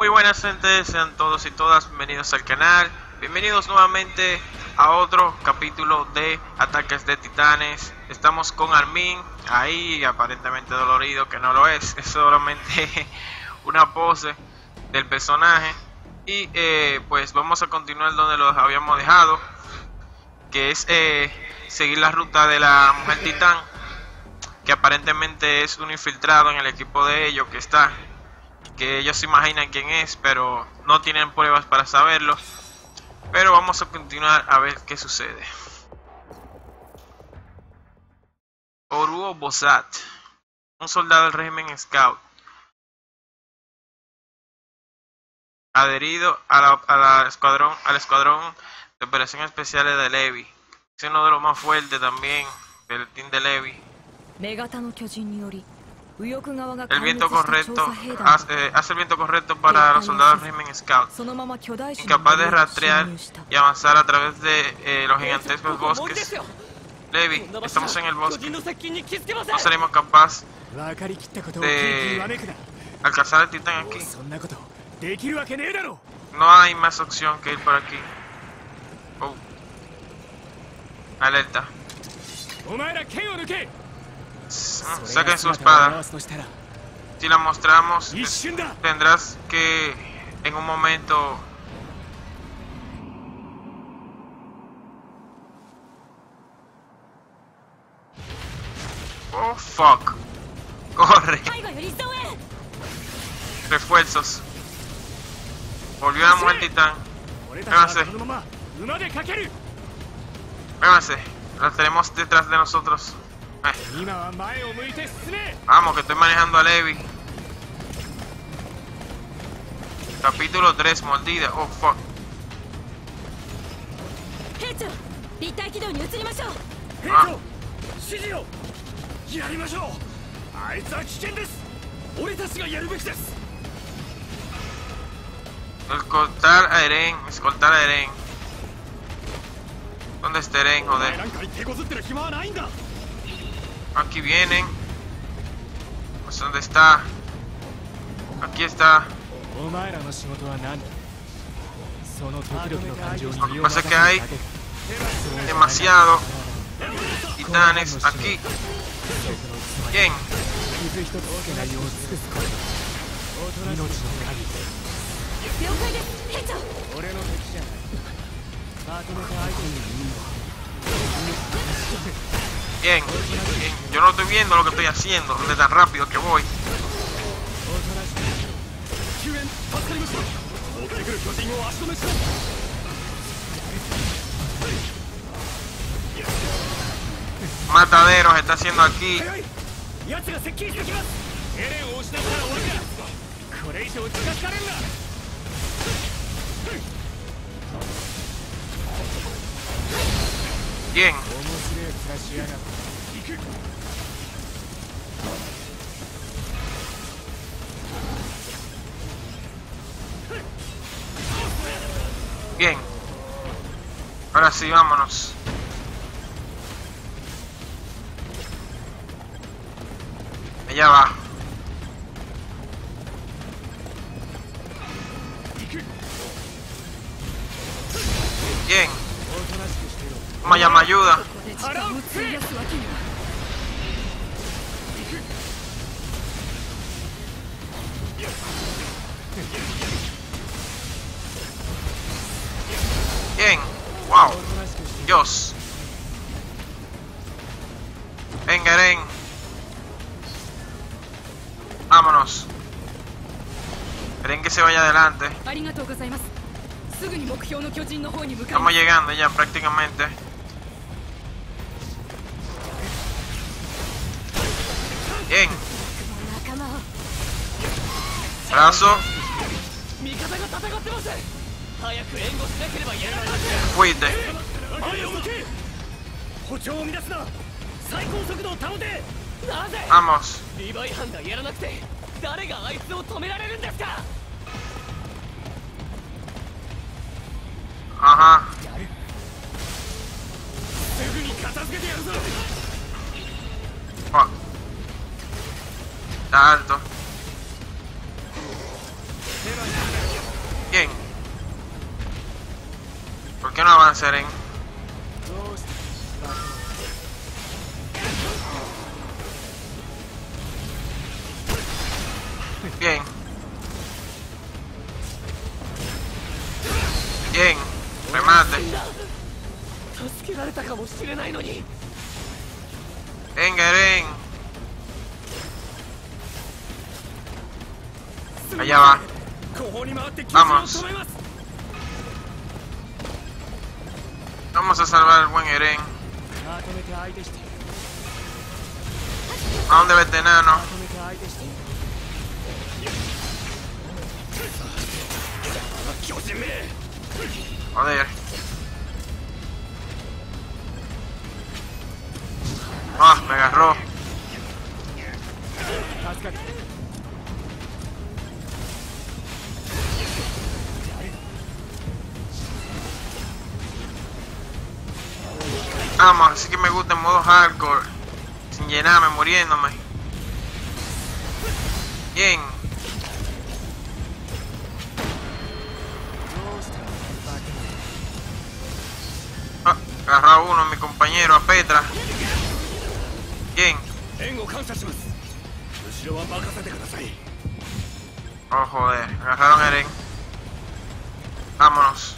Muy buenas gente, sean todos y todas bienvenidos al canal. Bienvenidos nuevamente a otro capítulo de Ataques de Titanes. Estamos con Armin, ahí aparentemente dolorido, que no lo es solamente una pose del personaje. Y pues vamos a continuar donde los habíamos dejado, que es seguir la ruta de la mujer titán, que aparentemente es un infiltrado en el equipo de ellos, que ellos se imaginan quién es, pero no tienen pruebas para saberlo. Pero vamos a continuar a ver qué sucede. Oruo Bosat, un soldado del régimen Scout, adherido al escuadrón de operaciones especiales de Levi. Es uno de los más fuertes también del team de Levi. El viento correcto hace el viento correcto para los soldados del régimen Scout, incapaz de rastrear y avanzar a través de los gigantescos bosques. Levi, estamos en el bosque. No seremos capaces de alcanzar el titán aquí. No hay más opción que ir por aquí. Oh. Alerta. Saquen su espada. Si la mostramos, tendrás que en un momento oh fuck. Corre. Refuerzos. Volvió la mujer titán. Véanse. Véanse. La tenemos detrás de nosotros. Vamos, que estoy manejando a Levi. Capítulo 3, mordida. Oh fuck. Escoltar a Eren. ¿Dónde está Eren, joder? Aquí vienen. Pues ¿dónde está? Aquí está. Lo que pasa es que hay demasiado titanes aquí. Bien. Bien, yo no estoy viendo lo que estoy haciendo, de tan rápido que voy. Mataderos está haciendo aquí. Bien. Bien. Ahora sí, vámonos. Allá va. Bien. Toma, llama ayuda. Bien. Wow. Dios. Venga, Eren. Vámonos. Eren que se vaya adelante. Estamos llegando ya prácticamente. Bien. Brazo. Fuiste. Vamos. Ajá. Oh. Está alto. Bien. ¿Por qué no avanza, Eren? Bien. Bien. Remate. Venga, Eren. Allá va. Vamos. Vamos a salvar al buen Eren. ¿A dónde va este enano? Joder. Ah, me agarró. Vamos, así que me gusta en modo hardcore. Sin llenarme, muriéndome. Bien. Ah, agarró a uno, mi compañero, a Petra. Bien. Oh, joder. Agarraron a Eren. Vámonos.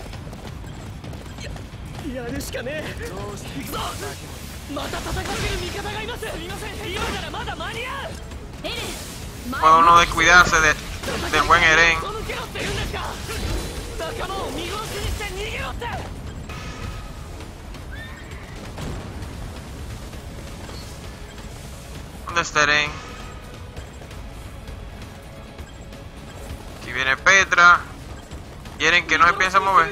Puede uno descuidarse del buen Eren. ¿Dónde está Eren? Aquí viene Petra. Y Eren que no se piensa mover.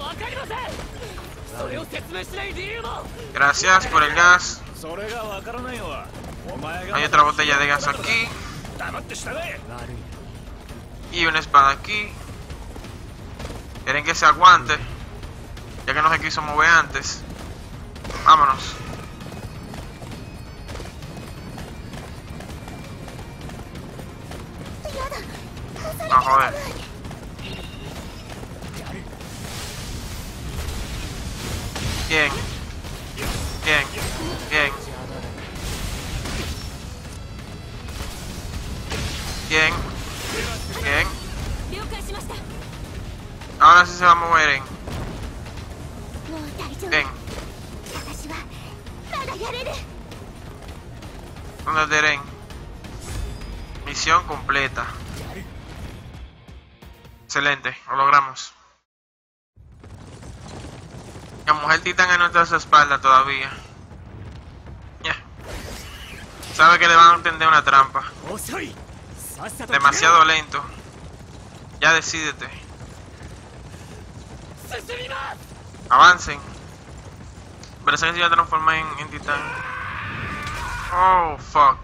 Gracias por el gas. Hay otra botella de gas aquí. Y una espada aquí. Quieren que se aguante, ya que no se quiso mover antes. Vámonos. No, joder. Bien. Bien. Bien. Bien. Bien. Ahora sí se va a mover, Eren. Bien. ¿Dónde está Eren? Misión completa. Excelente, lo logramos. La mujer titán en nuestra espalda todavía. Ya. Sabe que le van a tender una trampa. Demasiado lento. Ya decídete. Avancen. Parece que se va a transformar en titán. Oh, fuck.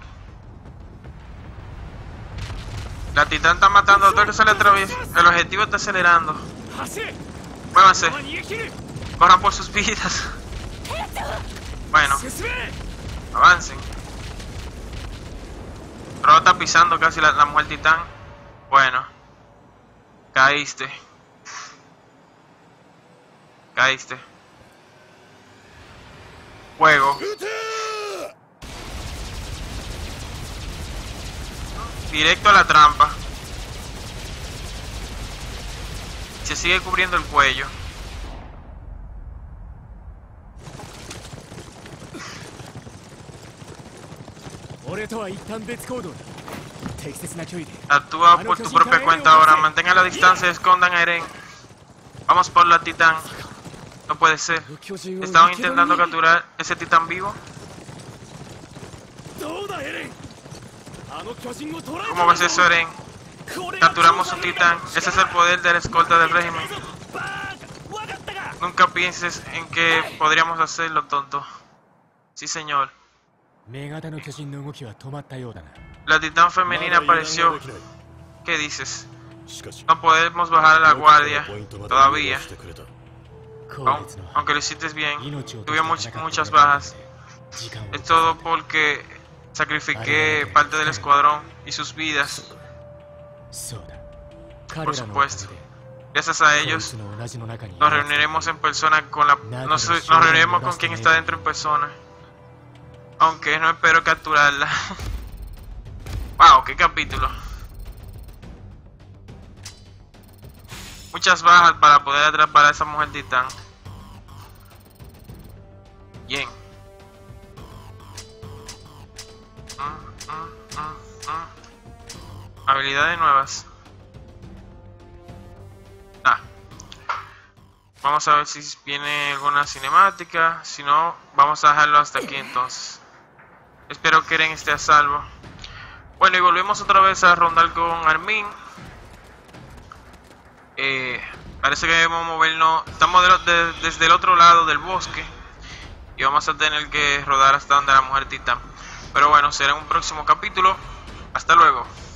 La titán está matando a todo el que se le atraviesa. El objetivo está acelerando. Muévanse. Corran por sus vidas. Bueno. Avancen. Pero está pisando casi la mujer titán. Bueno. Caíste. Caíste. Fuego. Directo a la trampa. Se sigue cubriendo el cuello. Actúa por tu propia cuenta ahora. Mantenga la distancia y escondan a Eren. Vamos por la titán. No puede ser. ¿Estaban intentando capturar ese titán vivo? ¿Cómo ves eso, Eren? Capturamos un titán. Ese es el poder de la escolta del régimen. Nunca pienses en que podríamos hacerlo, tonto. Sí, señor. La titán femenina apareció. ¿Qué dices? No podemos bajar la guardia todavía. Aunque lo hiciste bien, tuve muchas bajas. Es todo porque sacrifiqué parte del escuadrón y sus vidas. por supuesto. Gracias a ellos nos reuniremos en persona con nos reuniremos con quien está dentro en persona. Aunque no espero capturarla. Wow, qué capítulo. Muchas bajas para poder atrapar a esa mujer titán. Bien. Habilidades nuevas. Vamos a ver si viene alguna cinemática. Si no, vamos a dejarlo hasta aquí entonces. Espero que Eren esté a salvo. Bueno, y volvemos otra vez a rondar con Armin. Parece que debemos movernos. Estamos desde el otro lado del bosque. Y vamos a tener que rodar hasta donde la mujer titán. Pero bueno, será en un próximo capítulo. Hasta luego.